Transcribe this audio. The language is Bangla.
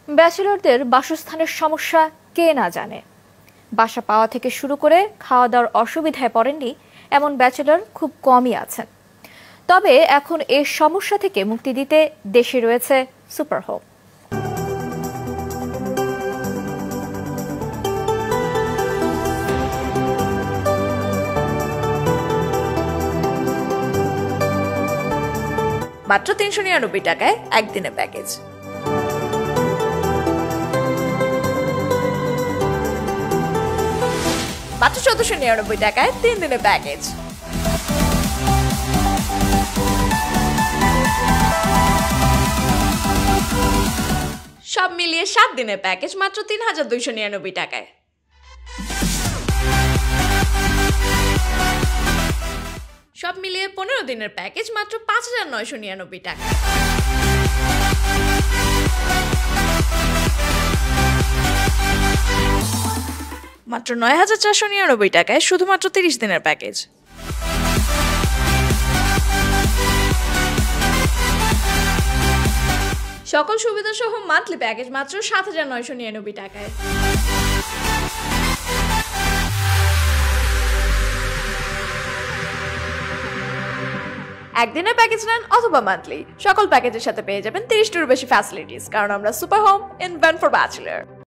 ব্যাচেলরদের বাসস্থানের সমস্যা কে না জানে। বাসা পাওয়া থেকে শুরু করে খাওয়া দাওয়ার অসুবিধায় পড়েননি এমন ব্যাচেলর খুব কমই আছেন। তবে এখন এই সমস্যা থেকে মুক্তি দিতে দেশে রয়েছে সুপার হোম। মাত্র ৩৯৯ টাকায় একদিনের প্যাকেজ। মাত্র ১৪৯৯ টাকায় ৩ দিনের প্যাকেজ। সব মিলিয়ে ৭ দিনের প্যাকেজ মাত্র ৩,২৯৯ টাকায়। সব মিলিয়ে ১৫ দিনের প্যাকেজ মাত্র ৫,৯৯৯ টাকা। মাত্র ৯,৪৯৯ টাকায় শুধুমাত্র ৩০ দিনের প্যাকেজ। সকল সুবিধা সহ মান্থলি প্যাকেজ মাত্র ৭,৯৯৯ টাকায়। একদিনের প্যাকেজ নেন অথবা মান্থলি, সকল প্যাকেজের সাথে পেয়ে যাবেন ৩০টিরও বেশি ফ্যাসিলিটিস, কারণ আমরা super home invent for bachelor.